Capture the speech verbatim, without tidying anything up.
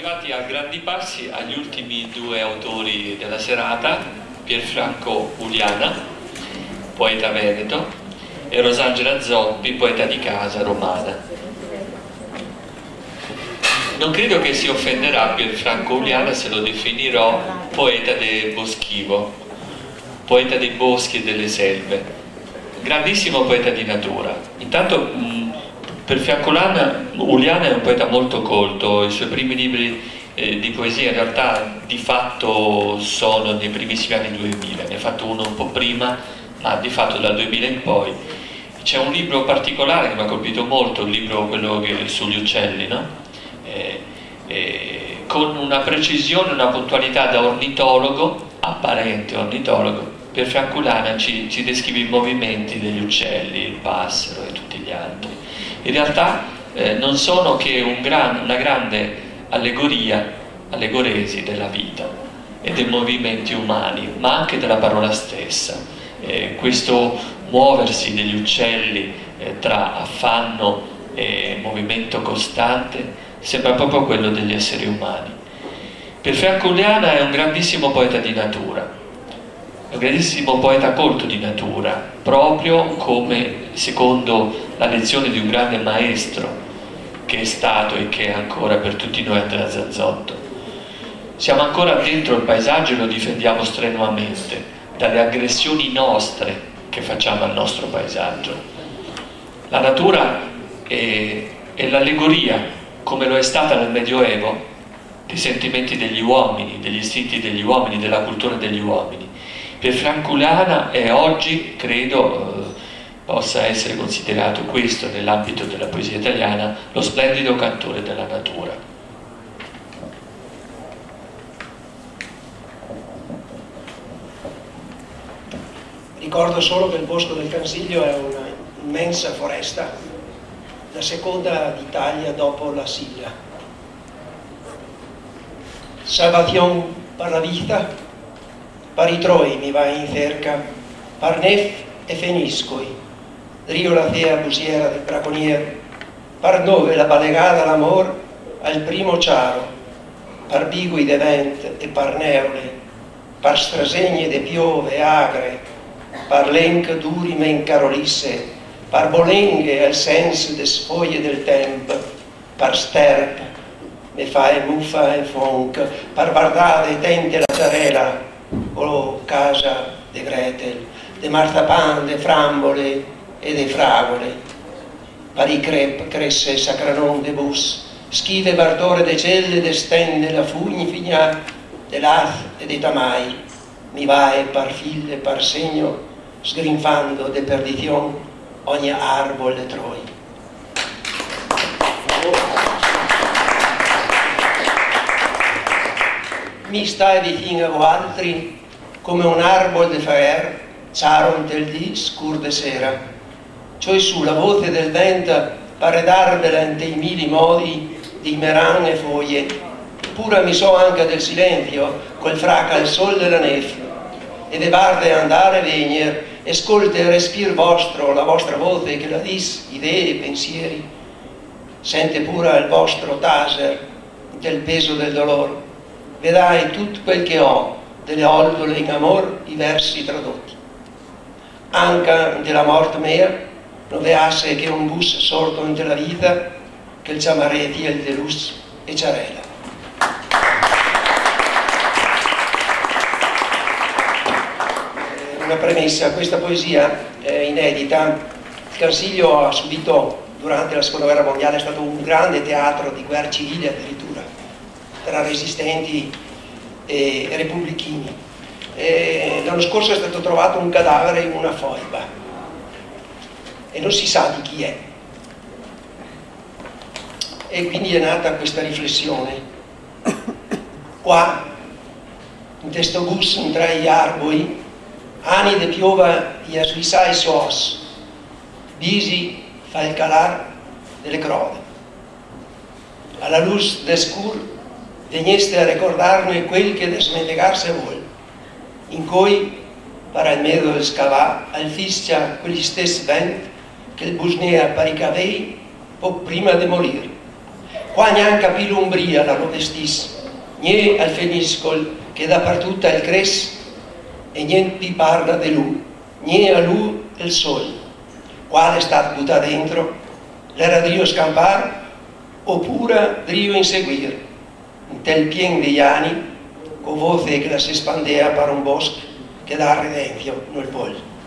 arrivati a grandi passi agli ultimi due autori della serata, Pierfranco Uliana, poeta veneto, e Rosangela Zoppi, poeta di casa romana. Non credo che si offenderà Pierfranco Uliana se lo definirò poeta del boschivo, poeta dei boschi e delle selve, grandissimo poeta di natura. Intanto mh, Pierfranco Uliana è un poeta molto colto, i suoi primi libri eh, di poesia in realtà di fatto sono nei primissimi anni duemila, ne ha fatto uno un po' prima, ma di fatto dal duemila in poi. C'è un libro particolare che mi ha colpito molto, il libro quello che, sugli uccelli, no? eh, eh, con una precisione, una puntualità da ornitologo, apparente ornitologo. Pierfranco Uliana ci, ci descrive i movimenti degli uccelli, il passero e tutti gli altri. In realtà eh, non sono che un gran, una grande allegoria, allegoresi della vita e dei movimenti umani, ma anche della parola stessa. Eh, questo muoversi degli uccelli eh, tra affanno e movimento costante sembra proprio quello degli esseri umani. Pierfranco Uliana è un grandissimo poeta di natura, è un grandissimo poeta colto di natura, proprio come secondo la lezione di un grande maestro che è stato e che è ancora per tutti noi Andrea Zazzotto. Siamo ancora dentro il paesaggio e lo difendiamo strenuamente dalle aggressioni nostre che facciamo al nostro paesaggio. La natura è, è l'allegoria, come lo è stata nel Medioevo, dei sentimenti degli uomini, degli istinti degli uomini, della cultura degli uomini. Pierfranco Uliana è oggi, credo, eh, possa essere considerato questo nell'ambito della poesia italiana, lo splendido cantore della natura. Ricordo solo che il Bosco del Cansiglio è una immensa foresta, la seconda d'Italia dopo la Silla. Salvación per la vita, per i troi mi va in cerca, per nef e feniscoi, rio la thea busiera del braconier, per dove la balegata l'amor al primo ciaro, per bigui de vent e per neule, per strasegne de piove agre, per lenc duri men carolisse, per bolenghe al sens de sfoglie del temp, per sterp, me fa e muffa e fonc, per bardade tente la ciarela, o casa de Gretel, de marzapan, de frambole e de fragole, per i crep cresse sacranon de bus, schive bardore de celle de stende la fugni figna de laz e de tamai, mi vae par fille par segno, sgrinfando de perdición ogni arbol de troi. Mi stai vicino a altri come un arbol de faer, ciaron del dì scur de sera, cioè su la voce del vento pare darvela in dei mili modi di meran e foglie, pure mi so anche del silenzio, quel fraca il sol della nef, e de barde andare e venire, ascolta il respir vostro, la vostra voce che la dis idee e pensieri, sente pure il vostro taser del peso del dolore, vedrai tutto quel che ho, delle oldole in amor, i versi tradotti. Anche della morte mia, non veasse che un bus sorto in della vita, che il ciamareti e il delus e ciarela. Una premessa, questa poesia è inedita. Il Cansiglio ha subito, durante la seconda guerra mondiale, è stato un grande teatro di guerra civile addirittura, tra resistenti e repubblichini. L'anno scorso è stato trovato un cadavere in una foiba e non si sa di chi è, e quindi è nata questa riflessione. Qua, in questo bus tra gli arboi, ani de piova gli aslisai sos, bisi fa il calar delle crode. Alla luz de scur vegneste a ricordarne quel che desmentegarse vuol, in cui, per il medo del scavà, al fischia quegli stessi vent che il busnea per i cavei poco prima di morire. qua neanche più l'ombria la lo vestis, né al feniscol che dappertutto il cres, e niente più parla di lui, né a lui il sol. Quale è stato buttato dentro? L'era Dio scampare oppure Dio inseguire? In tel pien degli anni, con voce che la si espandea per un bosco che dà redempio nel pollo.